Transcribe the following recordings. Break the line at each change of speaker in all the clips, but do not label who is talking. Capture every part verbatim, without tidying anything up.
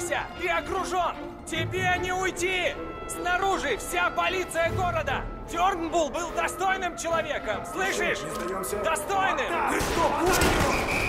Сдавайся! Ты окружен! Тебе не уйти! Снаружи вся полиция города! Тёрнбулл был достойным человеком! Слышишь?
Не сдаемся.
Достойным!
Ты что, понял?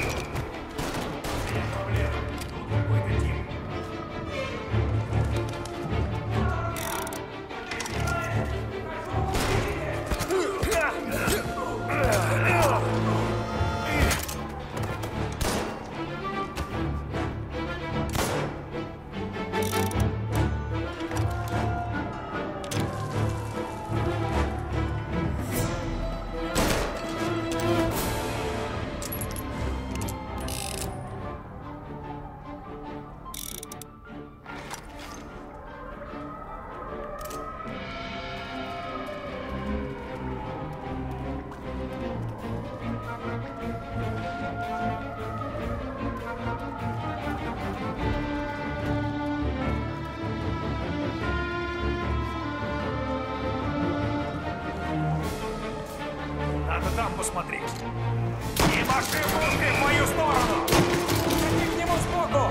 Надо там посмотреть. Не маши пушкой в мою сторону!
Иди к нему сбоку!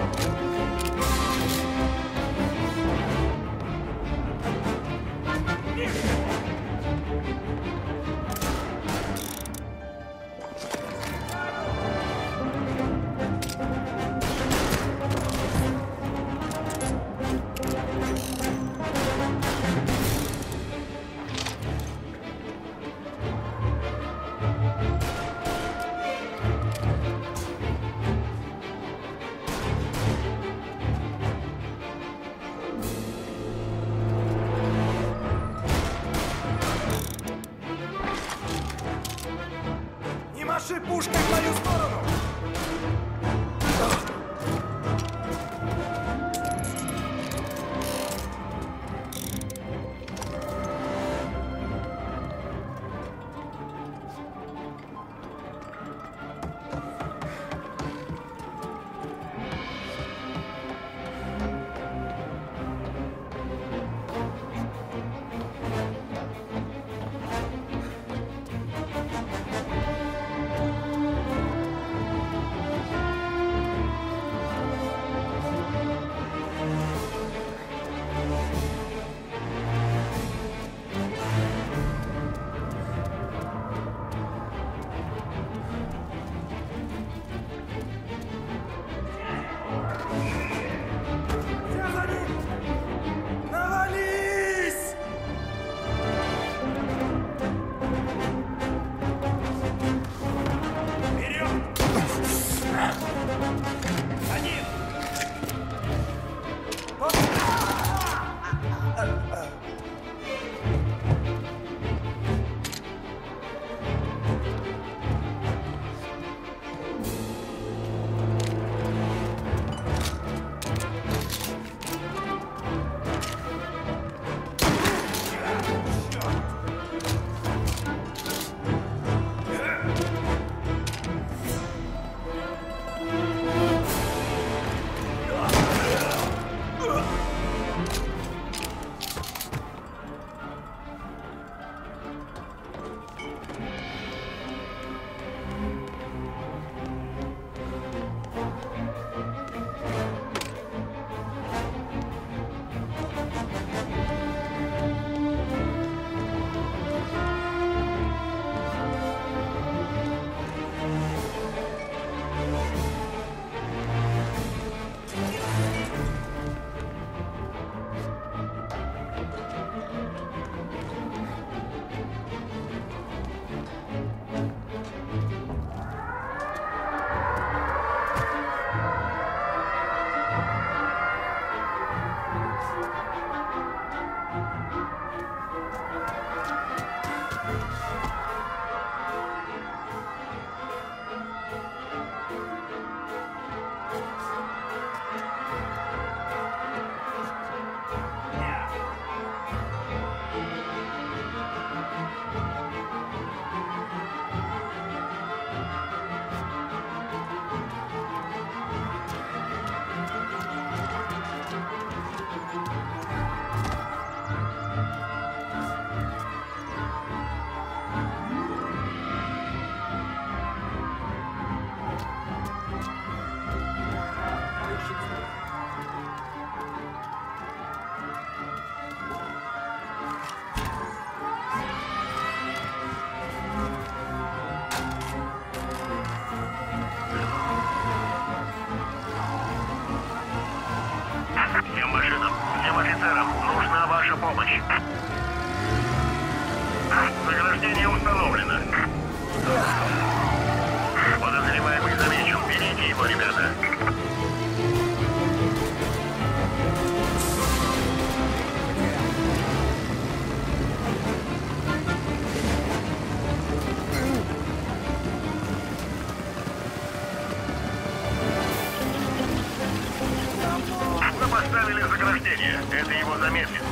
помощь. Заграждение установлено. Подозреваемый замечен. Берите его, ребята. Мы поставили заграждение. Это его замедлит.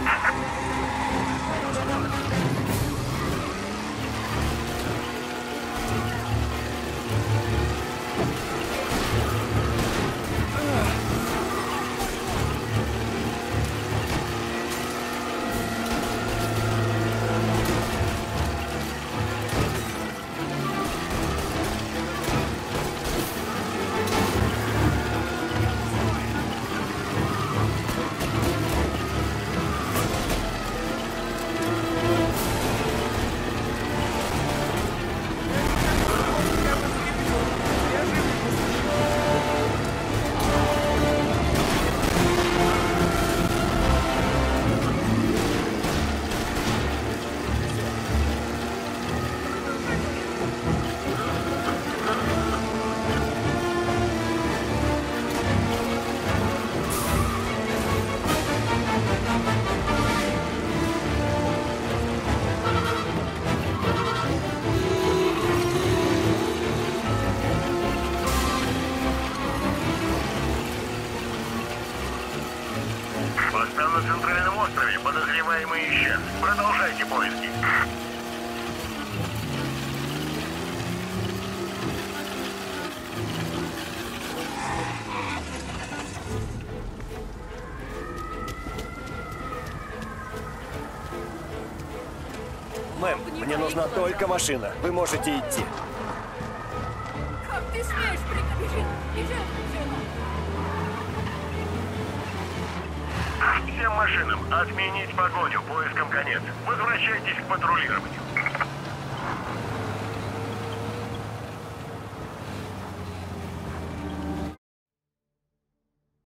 Восстав на центральном острове, подозреваемый исчез. Продолжайте поиски.
Мэм, мне нужна только машина. Вы можете идти.
Как ты смеешь прикрыть? Бежать!
Всем машинам отменить погоню, поиском конец. Возвращайтесь к патрулированию.